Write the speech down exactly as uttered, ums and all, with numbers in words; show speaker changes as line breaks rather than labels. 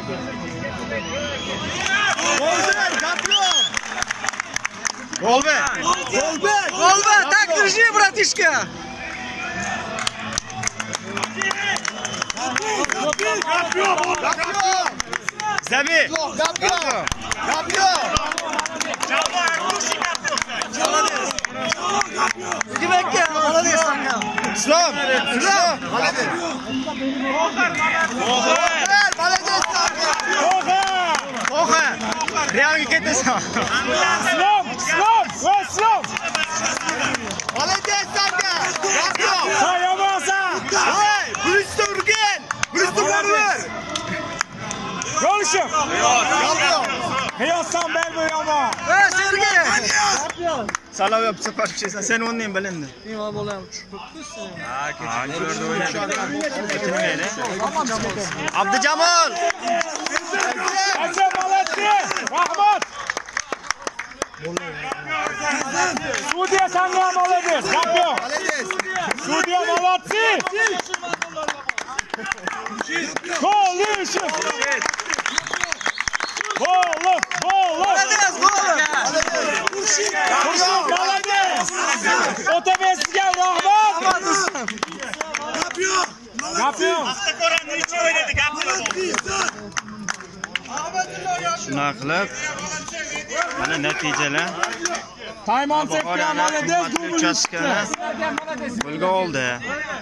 Golbe!
Golbe! Golbe! Tak drži, bratiška!
Zabi!
Gapio! Gapio! Gimekka, молодец sanga.
Islom! Islom!
Молодец! Молодец sanga.
Oha! Realga ketasan.
Islom! Islom! Va Islom!
Молодец sanga. Gapio!
Ha yomonsan!
Hey, Brüste urgan. Brüste urgan.
Rolishim!
Gapio!
Qiyosdan bel bu yomon.
Hey, Sergey!
Salom yapsa parçaysan sen o'rning bilindi.
Nima bo'lam tushibsiz?
Ha, ko'rdi o'yin. Abdujamol!
Aka молодцы! Rahmat! Sudya sanga молодец! Gapyo! Sudya молодцы! Golishim! Golov! Golov!
Молодец, gol!
Kurshim молодец! O'tabesizga rahmat! Gapyo!
Shuna qilib mana natijalar
Taymon sekka молодец!
uchastkani qo'lga oldi.